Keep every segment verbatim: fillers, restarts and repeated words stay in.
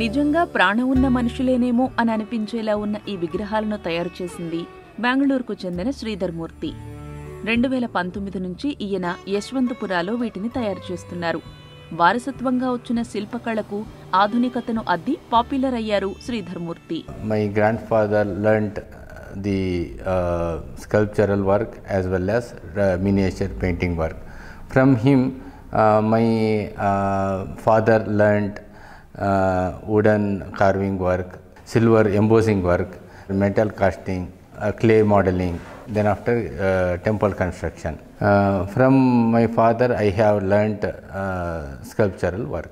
నిజంగా ప్రాణం ఉన్న మనుషులేనేమో అని అనిపించేలా ఉన్న ఈ విగ్రహాలను తయారు చేసింది బెంగళూరుకు చెందిన శ్రీధర్ మూర్తి. రెండు వేల పంతొమ్మిది నుంచి ఈయన యశ్వంతపురాలో వీటిని తయారు చేస్తున్నారు. వారసత్వంగా వచ్చిన శిల్పకళకు ఆధునికతను అద్ది పాపులర్ అయ్యారు Sridhar Murthy. My grandfather learned the sculptural work as well as miniature painting work. From him my father learned wooden carving work, silver embossing work, metal casting, uh, clay modeling, then after uh, temple construction. Uh, from my father I have learnt uh, sculptural work.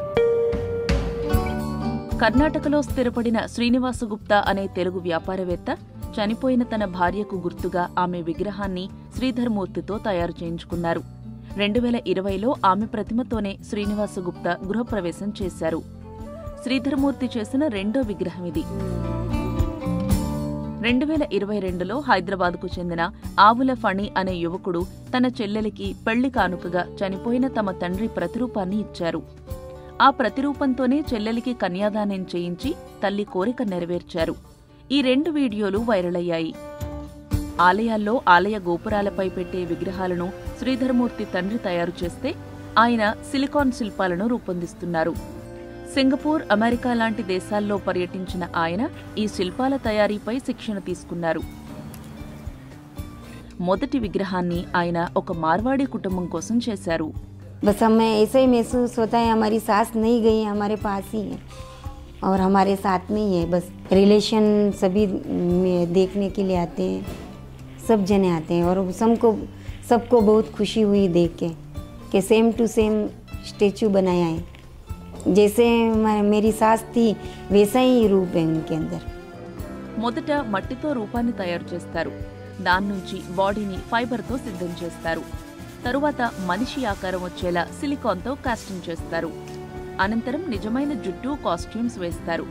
కర్ణాటకలో స్థిరపడిన శ్రీనివాసగుప్తా అనే తెలుగు వ్యాపారవేత్త చనిపోయిన తన భార్యకు గుర్తుగా ఆమె విగ్రహాన్ని శ్రీధర్ మూర్తితో తయారు చేయించుకున్నారు. రెండు వేల ఇరవైలో ఆమె ప్రతిమతోనే శ్రీనివాసగుప్తా గృహప్రవేశం చేశారు. శ్రీధర్ మూర్తి చేసిన రెండో విగ్రహం ఇది. రెండు వేల ఇరవై రెండులో హైదరాబాద్కు చెందిన ఆవుల ఫణి అనే యువకుడు తన చెల్లెలికి పెళ్లి కానుకగా చనిపోయిన తమ తండ్రి ప్రతిరూపాన్ని ఇచ్చారు. ఆ ప్రతిరూపంతోనే చెల్లెలికి కన్యాదానం చేయించి తల్లి కోరిక నెరవేర్చారు. ఈ రెండు వీడియోలు వైరల్ అయ్యాయి. ఆలయాల్లో ఆలయ గోపురాలపై పెట్టే విగ్రహాలను శ్రీధర్మూర్తి తండ్రి తయారు చేస్తే ఆయన సిలికాన్ శిల్పాలను రూపొందిస్తున్నారు. సింగపూర్, అమెరికా లాంటి దేశాల్లో పర్యటించిన ఆయన ఈ శిల్పాల తయారీపై శిక్షణ తీసుకున్నారు. మొదటి విగ్రహాన్ని ఆయన ఒక మార్వాడి కుటుంబం కోసం చేశారు. बस हमें ऐसे ही महसूस होता है हमारी सास नहीं गई, हमारे पास ही है और हमारे साथ में ही है. बस रिलेशन सभी देखने के लिए आते हैं, सब जने आते हैं और सबको सबको बहुत खुशी हुई देख के कि सेम टू सेम स्टेचू बनाया है. जैसे मेरी सास थी वैसा ही रूप है उनके अंदर. మొదట మట్టితో రూపాన్ని తయారు చేస్తారు. దాని నుంచి బాడీని ఫైబర్తో సిద్ధం చేస్తారు. తరువాత మనిషి ఆకారం వచ్చేలా సిలికాన్తో కాస్టింగ్ చేస్తారు. అనంతరం నిజమైన జుట్టు, కాస్ట్యూమ్స్ వేస్తారు.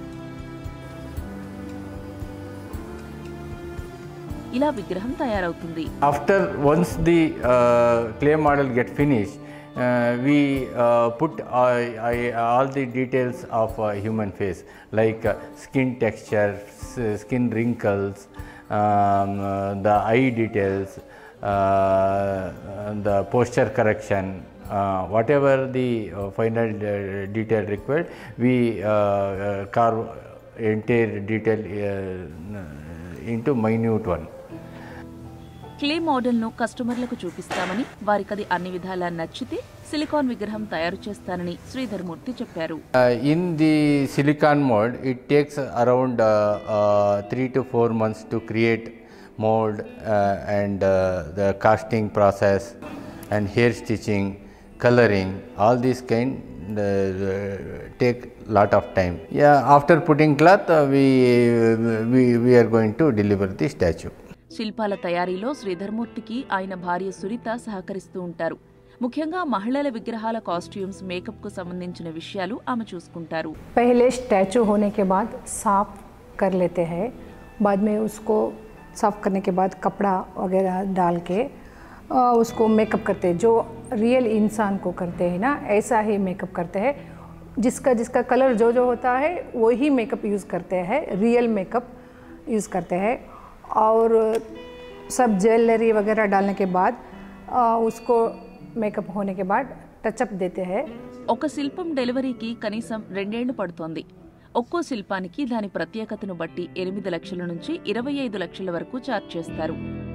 ఇలా విగ్రహం తయారవుతుంది. After once the clay model get finish we uh, put uh, I, all the details of uh, human face like uh, skin texture, skin wrinkles, um, uh, the eye details, uh, the posture correction, uh, whatever the uh, final uh, detail required, we uh, uh, carve entire detail uh, into minute one. Clay మోడల్ను కస్టమర్లకు చూపిస్తామని, వారికది అన్ని విధాలా నచ్చితే silicon విగ్రహం తయారు చేస్తానని శ్రీధర్ మూర్తి చెప్పారు. In the silicone mold it takes around three to four months to create mold uh, and uh, the casting process and hair stitching, coloring, all these kind uh, take lot of time. Yeah, after putting cloth uh, we, we we are going to deliver the statue. శిల్పాల తయారీలో శ్రీధర్మూర్తికి ఆయన భార్య సురిత సహకరిస్తూ ఉంటారు. ముఖ్యంగా మహిళల విగ్రహాల కాస్ట్యూమ్స్, మేకప్ కు సంబంధించిన విషయాలు ఆమె చూసుకుంటారు. पहले स्टैचू होने के बाद साफ कर लेते हैं, बाद में उसको साफ़ करने के बाद कपड़ा वगैरह डाल के उसको मेकअप करते हैं. जो रियल इंसान को करते हैं ना, ऐसा ही मेकअप करते हैं. जिसका जिसका कलर जो जो होता है वही मेकअप यूज़ करते हैं, रियल मेकअप यूज़ करते हैं. और सब ज्वेलरी वगैरह डालने के बाद उसको मेकअप होने के बाद टचअप देते हैं. ఒక శిల్పం డెలివరీకి కనీసం రెండేళ్లు పడుతోంది. ఒక్కో శిల్పానికి దాని ప్రత్యేకతను బట్టి ఎనిమిది లక్షల నుంచి ఇరవై ఐదు లక్షల వరకు ఛార్జ్ చేస్తారు.